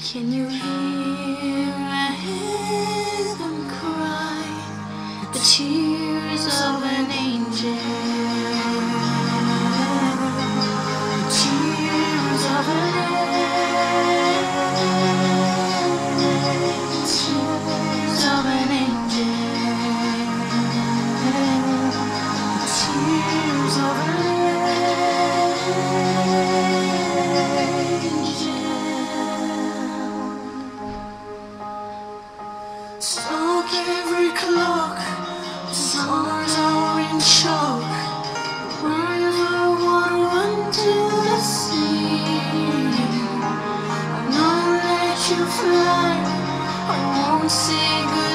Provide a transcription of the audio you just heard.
Can you hear them cry? The tears of an angel. The tears of an angel. Tears of an angel. The tears of an angel. Smoke every clock, the stars are in shock. Cries of water run to the sea. I'll not let you fly, I won't say goodbye.